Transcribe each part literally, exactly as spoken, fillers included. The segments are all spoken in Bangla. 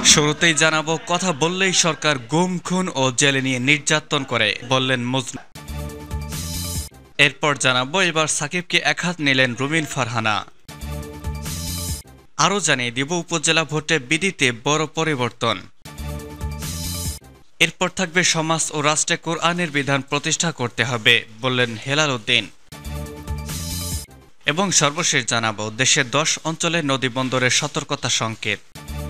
শুরুতেই জানাবো, কথা বললেই সরকার গুম খুন ও জেলে নিয়ে নির্যাতন করে, বললেন মজনু। এরপর জানাবো, এবার সাকিবকে একহাত নিলেন রুমিন ফারহানা। আরও জানিয়ে দিব, উপজেলা ভোটে বিধিতে বড় পরিবর্তন। এরপর থাকবে, সমাজ ও রাষ্ট্রে কোরআনের বিধান প্রতিষ্ঠা করতে হবে, বললেন হেলাল উদ্দিন। এবং সর্বশেষ জানাবো, দেশের দশ অঞ্চলে নদী বন্দরের সতর্কতা সংকেত।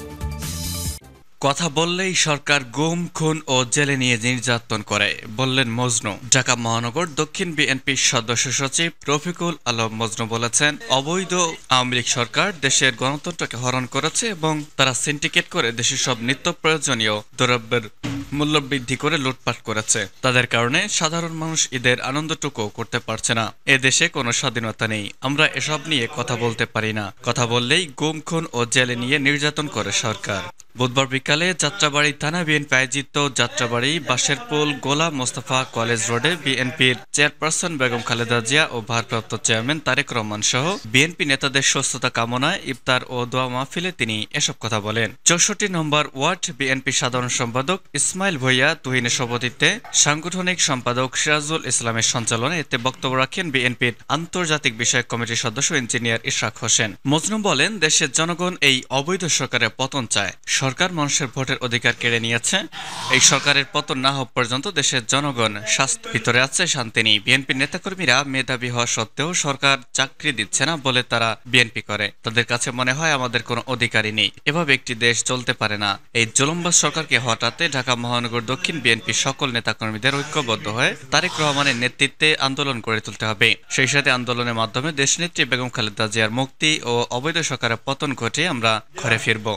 কথা বললেই সরকার গুম খুন ও জেলে নিয়ে নির্যাতন করে, বললেন মজনু। ঢাকা মহানগর দক্ষিণ বিএনপির সদস্য সচিব রফিকুল আলম মজনু বলেছেন, অবৈধ আওয়ামী লীগ সরকার দেশের গণতন্ত্রকে হরণ করেছে এবং তারা সিন্ডিকেট করে দেশের সব নিত্য প্রয়োজনীয় দ্রব্যের মূল্য বৃদ্ধি করে লুটপাট করেছে। তাদের কারণে সাধারণ মানুষ ঈদের আনন্দটুকু করতে পারছে না। এ দেশে কোনো স্বাধীনতা নেই। আমরা এসব নিয়ে কথা বলতে পারি না। কথা বললেই গুম খুন ও জেলে নিয়ে নির্যাতন করে সরকার। বুধবার বিকালে যাত্রাবাড়ি থানা বিএনপি আয়োজিত যাত্রাবাড়ি বাঁশেরপুল গোলাম মোস্তফা কলেজ রোডে বিএনপির চেয়ারপারসন বেগম খালেদা জিয়া ও ভারপ্রাপ্ত চেয়ারম্যান তারেক রহমান সহ বিএনপি নেতাদের সুস্থতা কামনায় ইফতার ও দোয়া মাহফিলে তিনি এসব কথা বলেন। চৌষট্টি নম্বর ওয়ার্ড বিএনপি সাধারণ সম্পাদক ইসমাইল ভূঁইয়া তুহিনের সভাপতিত্বে, সাংগঠনিক সম্পাদক সিরাজুল ইসলামের সঞ্চালনে এতে বক্তব্য রাখেন বিএনপির আন্তর্জাতিক বিষয়ক কমিটির সদস্য ইঞ্জিনিয়ার ইশরাক হোসেন। মজনু বলেন, দেশের জনগণ এই অবৈধ সরকারের পতন চায়। সরকার মানুষের ভোটের অধিকার কেড়ে নিয়েছে। এই সরকারের পতন না হওয়া পর্যন্ত দেশের জনগণ স্বাস্থ্য ভিতরে আছে, শান্তি নেই। বিএনপির নেতাকর্মীরা মেধাবী হওয়া সত্ত্বেও সরকার চাকরি দিচ্ছে না বলে তারা বিএনপি করে। তাদের কাছে মনে হয় আমাদের কোনো অধিকারই নেই। এভাবে একটি দেশ চলতে পারে না। এই জুলুমবাজ সরকারকে হটাতে ঢাকা মহানগর দক্ষিণ বিএনপির সকল নেতাকর্মীদের ঐক্যবদ্ধ হয়ে তারেক রহমানের নেতৃত্বে আন্দোলন গড়ে তুলতে হবে। সেই সাথে আন্দোলনের মাধ্যমে দেশনেত্রী বেগম খালেদা জিয়ার মুক্তি ও অবৈধ সরকারের পতন ঘটিয়ে আমরা ঘরে ফিরব।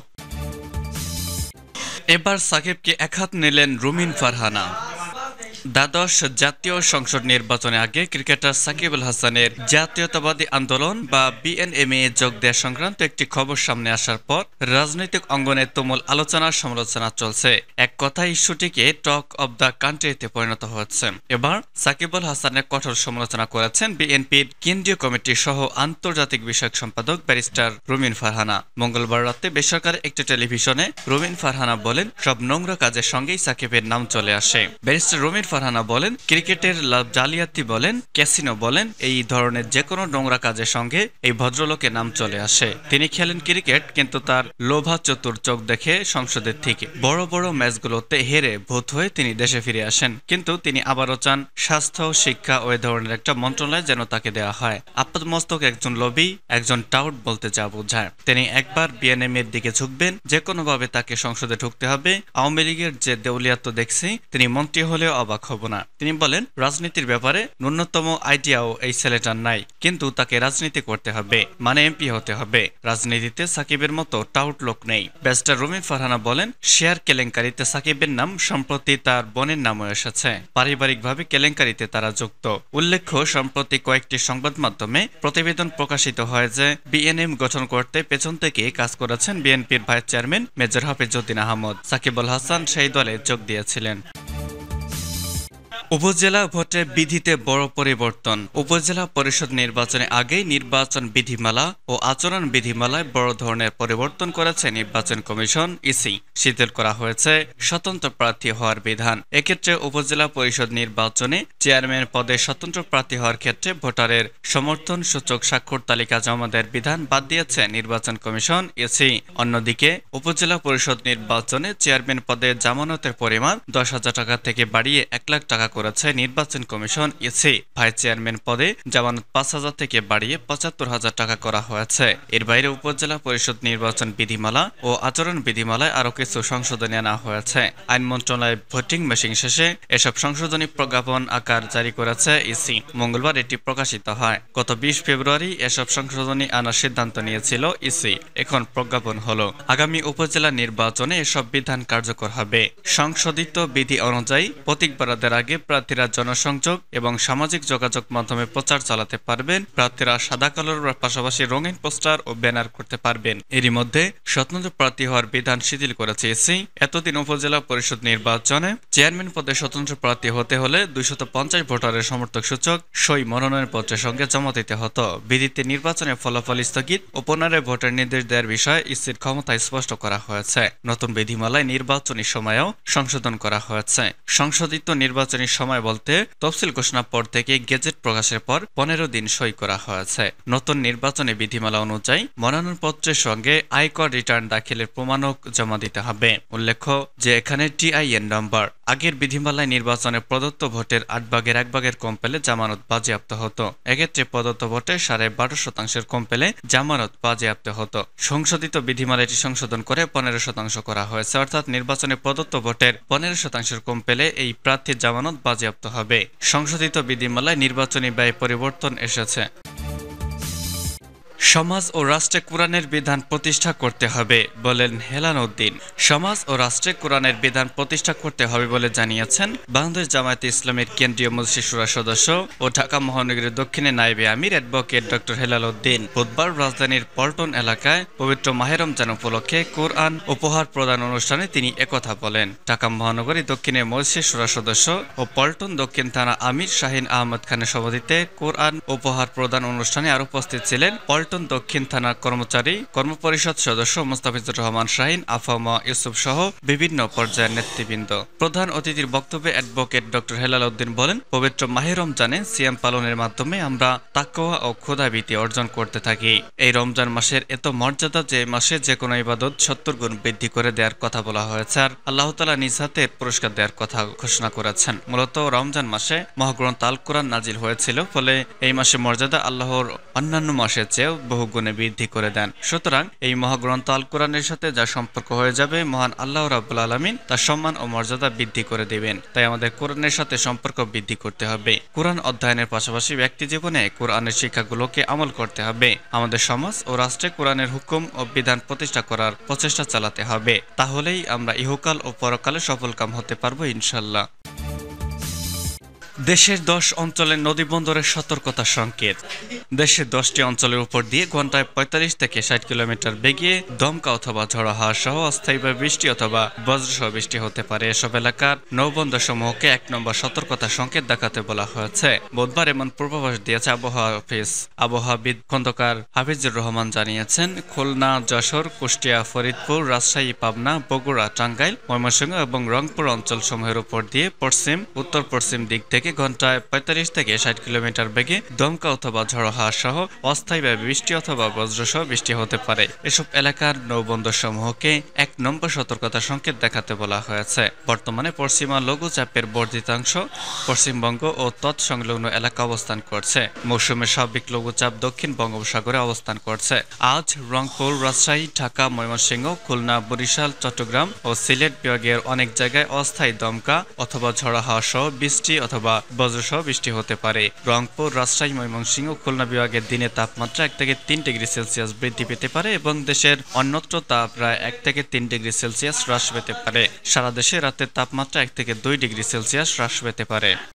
এবার সাকিবকে একহাত নিলেন রুমিন ফারহানা। দ্বাদশ জাতীয় সংসদ নির্বাচনে আগে ক্রিকেটার সাকিব আল হাসানের জাতীয়তাবাদী আন্দোলন বা বিএনএমএ যোগ দেওয়া সংক্রান্ত একটি খবর সামনে আসার পর রাজনৈতিক অঙ্গনে তুমুল আলোচনা সমালোচনা চলছে। এক কথায় ইস্যুটিকে টক অব দ্য কান্ট্রিতে পরিণত হচ্ছে। এবার সাকিব আল হাসানের কঠোর সমালোচনা করেছেন বিএনপির কেন্দ্রীয় কমিটি সহ আন্তর্জাতিক বিষয়ক সম্পাদক ব্যারিস্টার রুমিন ফারহানা। মঙ্গলবার রাতে বেসরকারি একটি টেলিভিশনে রুমিন ফারহানা বলেন, সব নোংরা কাজের সঙ্গেই সাকিবের নাম চলে আসে। ব্যারিস্টার রুমিন ফারহানা বলেন, ক্রিকেটের জালিয়াতি বলেন, ক্যাসিনো বলেন, এই ধরনের যে কোনো নোংরা কাজের সঙ্গে এই ভদ্রলোকের নাম চলে আসে। তিনি খেলেন ক্রিকেট, কিন্তু তার লোভা চতুর চোখ দেখে সংসদের থেকে বড় বড় ম্যাচগুলোতে হেরে ভূত হয়ে তিনি দেশে ফিরে আসেন। কিন্তু তিনি আবারও চান স্বাস্থ্য, শিক্ষা ও ধরনের একটা মন্ত্রণালয় যেন তাকে দেওয়া হয়। আপাতমস্তক একজন লোভী, একজন টাউট বলতে যা বোঝায়। তিনি একবার বিএনএমের দিকে ঝুঁকবেন, যে কোনোভাবে তাকে সংসদে ঢুকতে হবে। আওয়ামী লীগের যে দেউলিয়াত্ব দেখছি, তিনি মন্ত্রী হলেও অবাক হব না। তিনি বলেন, রাজনীতির ব্যাপারে ন্যূনতম আইডিয়াও এই ছেলেটার নাই, কিন্তু তাকে রাজনীতি করতে হবে, মানে এমপি হতে হবে। রাজনীতিতে সাকিবের মতো টাউট লোক নেই। ব্যারিস্টার রুমিন ফারহানা বলেন, শেয়ার কেলেঙ্কারিতে সাকিবের নাম, সম্প্রতি তার বোনের নামও এসেছে। পারিবারিকভাবে কেলেঙ্কারিতে তারা যুক্ত। উল্লেখ্য, সম্প্রতি কয়েকটি সংবাদ মাধ্যমে প্রতিবেদন প্রকাশিত হয় যে বিএনএম গঠন করতে পেছন থেকে কাজ করেছেন বিএনপির vice chairman major Hafizuddin Ahmed. Shakib Al Hasan সেই দলে যোগ দিয়েছিলেন। উপজেলা ভোটে বিধিতে বড় পরিবর্তন। উপজেলা পরিষদ নির্বাচনে আগেই নির্বাচন বিধিমালা ও আচরণ বিধিমালায় বড় ধরনের পরিবর্তন করেছে নির্বাচন কমিশন ইসি। শিথিল করা হয়েছে স্বতন্ত্র প্রার্থী হওয়ার বিধান। এক্ষেত্রে উপজেলা পরিষদ নির্বাচনে চেয়ারম্যান পদে স্বতন্ত্র প্রার্থী হওয়ার ক্ষেত্রে ভোটারের সমর্থন সূচক স্বাক্ষর তালিকা জমা দেওয়ার বিধান বাদ দিয়েছে নির্বাচন কমিশন ইসি। অন্যদিকে উপজেলা পরিষদ নির্বাচনে চেয়ারম্যান পদে জামানতের পরিমাণ দশ হাজার টাকা থেকে বাড়িয়ে এক লাখ টাকা করেছে নির্বাচন কমিশন ইসি। ভাইস চেয়ারম্যান পদে জামানত পাঁচ হাজার থেকে বাড়িয়ে পঁচাত্তর হাজার টাকা করা হয়েছে। এর বাইরে উপজেলা পরিষদ নির্বাচন বিধিমালা ও আচরণ বিধিমালায় আরো কিছু সংশোধনী আনা হয়েছে। আইন মন্ত্রণালয় ভোটিং মেশিন শেষে এসব সংশোধনী প্রজ্ঞাপন আকার জারি করেছে ইসি। মঙ্গলবার এটি প্রকাশিত হয়। গত বিশ ফেব্রুয়ারি এসব সংশোধনী আনার সিদ্ধান্ত নিয়েছিল ইসি। এখন প্রজ্ঞাপন হলো। আগামী উপজেলা নির্বাচনে এসব বিধান কার্যকর হবে। সংশোধিত বিধি অনুযায়ী প্রতীক বরাদ্দের আগে প্রার্থীরা জনসংযোগ এবং সামাজিক যোগাযোগ মাধ্যমে প্রচার চালাতে পারবেন। প্রার্থীরা সাদা কালোর পাশাপাশি রঙিন পোস্টার ও ব্যানার করতে পারবেন। এরই মধ্যে স্বতন্ত্র প্রার্থী হওয়ার বিধান শিথিল করেছে ইসি। এতদিন উপজেলা পরিষদ নির্বাচনে চেয়ারম্যান পদে স্বতন্ত্র প্রার্থী হতে হলে দুইশত পঞ্চাশ ভোটারের সমর্থক সূচক সই মনোনয়নপত্রের সঙ্গে জমা দিতে হতো। বিদিতে নির্বাচনের ফলাফল স্থগিত ও পুনরায় ভোটের নির্দেশ দেওয়ার বিষয়ে ইসির ক্ষমতা স্পষ্ট করা হয়েছে। নতুন বিধিমালায় নির্বাচনী সময়েও সংশোধন করা হয়েছে। সংশোধিত নির্বাচনী সময় বলতে তফসিল ঘোষণার পর থেকে গেজেট প্রকাশের পর পনেরো দিন সই করা হয়েছে। নতুন নির্বাচনী বিধিমালা অনুযায়ী মনোনয়নপত্রের সঙ্গে আয়কর রিটার্ন দাখিলের প্রমাণক জমা দিতে হবে। উল্লেখ্য যে এখানে টিআইএন নাম্বার। আগের বিধিমালায় নির্বাচনে প্রদত্ত ভোটের আট ভাগের এক ভাগের কম পেলে জামানত বাজেয়াপ্ত হতো। এক্ষেত্রে প্রদত্ত ভোটে সাড়ে বারো শতাংশের কম পেলে জামানত বাজেয়াপ্ত হতো। সংশোধিত বিধিমালাটি সংশোধন করে পনেরো শতাংশ করা হয়েছে, অর্থাৎ নির্বাচনে প্রদত্ত ভোটের পনেরো শতাংশের কম পেলে এই প্রার্থীর জামানত বাজেয়াপ্ত হবে। সংশোধিত বিধিমালায় নির্বাচনী ব্যয় পরিবর্তন এসেছে। সমাজ ও রাষ্ট্রে কোরআনের বিধান প্রতিষ্ঠা করতে হবে বলেন হেলাল উদ্দিন। সমাজ ও রাষ্ট্রে কোরআনের বিধান প্রতিষ্ঠা করতে হবে বলে জানিয়েছেন বাংলাদেশ জামায়াতে ইসলামের কেন্দ্রীয় মজলিস শুরার সদস্য ও ঢাকা মহানগরীর দক্ষিণে নায়েবে আমির অ্যাডভোকেট ডক্টর হেলাল উদ্দিন। বুধবার রাজধানীর পল্টন এলাকায় পবিত্র মাহে রমজান উপলক্ষে কোরআন উপহার প্রদান অনুষ্ঠানে তিনি একথা বলেন। ঢাকা মহানগরী দক্ষিণে মজলিস শুরার সদস্য ও পল্টন দক্ষিণ থানা আমির শাহিন আহমদ খানের সভাপতিত্বে কোরআন উপহার প্রদান অনুষ্ঠানে আরো উপস্থিত ছিলেন পল্টন দক্ষিণ থানার কর্মচারী কর্মপরিষদ সদস্য মোস্তাফিজুর রহমান শাহিন, আফামা ইউসুফ সহ বিভিন্ন পর্যায়ের নেতৃবৃন্দ। প্রধান অতিথির বক্তব্যে অ্যাডভোকেট ডক্টর হেলাল উদ্দিন বলেন, পবিত্র মাহে রমজানে সিয়াম পালনের মাধ্যমে আমরা তাকওয়া ও খোদাভীতি অর্জন করতে থাকি। এই রমজান মাসের এত মর্যাদা যে মাসে যে কোনো ইবাদত সত্তর গুণ বৃদ্ধি করে দেওয়ার কথা বলা হয়েছে, আর আল্লাহ তাআলা নিজ হাতে পুরস্কার দেওয়ার কথা ঘোষণা করেছেন। মূলত রমজান মাসে মহাগ্রন্থ আল কোরআন নাজিল হয়েছিল, ফলে এই মাসে মর্যাদা আল্লাহর অন্যান্য মাসের চেয়েও বহু গুণে বৃদ্ধি করে দেন। সুতরাং এই মহাগ্রন্থ আল কোরআনের সাথে যা সম্পর্ক হয়ে যাবে, মহান আল্লাহ রাব্বুল আলামিন তার সম্মান ও মর্যাদা বৃদ্ধি করে দেবেন। তাই আমাদের কোরআনের সাথে সম্পর্ক বৃদ্ধি করতে হবে। কোরআন অধ্যয়নের পাশাপাশি ব্যক্তি জীবনে কোরআনের শিক্ষাগুলোকে আমল করতে হবে। আমাদের সমাজ ও রাষ্ট্রে কোরআনের হুকুম ও বিধান প্রতিষ্ঠা করার প্রচেষ্টা চালাতে হবে। তাহলেই আমরা ইহকাল ও পরকালে সফলকাম হতে পারবো ইনশাআল্লাহ। দেশের দশ অঞ্চলের নদীবন্দরের সতর্কতা সংকেত। দেশের দশটি অঞ্চলের উপর দিয়ে ঘন্টায় পঁয়তাল্লিশ থেকে ষাট কিলোমিটার বেগে দমকা অথবা ঝড়ো হাওয়া সহ অস্থায়ীভাবে বৃষ্টি অথবা বজ্রসহ বৃষ্টি হতে পারে। এসব এলাকার নৌবন্দর সমূহকে এক নম্বর সতর্কতা সংকেত দেখাতে বলা হয়েছে। বুধবার এমন পূর্বাভাস দিয়েছে আবহাওয়া অফিস। আবহাওয়াবিদ খন্দকার হাফিজুর রহমান জানিয়েছেন, খুলনা, যশোর, কুষ্টিয়া, ফরিদপুর, রাজশাহী, পাবনা, বগুড়া, টাঙ্গাইল, ময়মনসিংহ এবং রংপুর অঞ্চল সমূহের উপর দিয়ে পশ্চিম উত্তর পশ্চিম দিক থেকে ঘন্টায় পঁয়তাল্লিশ থেকে ষাট কিলোমিটার বেগে দমকা অথবা ঝড়ো হাওয়া সহ অস্থায়ীভাবে বৃষ্টি অথবা বজ্রসহ বৃষ্টি হতে পারে। এসব এলাকার নৌবন্দর সমূহকে এক নম্বর সতর্কতা সংকেত দেখাতে বলা হয়েছে। বর্তমানে পশ্চিমা লঘুচাপের বর্ধিতাংশ পশ্চিমবঙ্গ ও তৎসংলগ্ন এলাকা অবস্থান করছে। মৌসুমের স্বাভাবিক লঘুচাপ দক্ষিণ বঙ্গোপসাগরে অবস্থান করছে। আজ রংপুর, রাজশাহী, ঢাকা, ময়মনসিংহ, খুলনা, বরিশাল, চট্টগ্রাম ও সিলেট বিভাগের অনেক জায়গায় অস্থায়ী দমকা অথবা ঝড়ো হাওয়া সহ বৃষ্টি অথবা বজ্রসহ বৃষ্টি হতে পারে। রংপুর, রাজশাহী, ময়মনসিংহ, খুলনা বিভাগের দিনে তাপমাত্রা এক থেকে তিন ডিগ্রি সেলসিয়াস বৃদ্ধি পেতে পারে এবং দেশের অন্যত্র তাপ প্রায় এক থেকে তিন ডিগ্রি সেলসিয়াস হ্রাস পেতে পারে। সারা দেশে রাতের তাপমাত্রা এক থেকে দুই ডিগ্রি সেলসিয়াস হ্রাস পেতে পারে।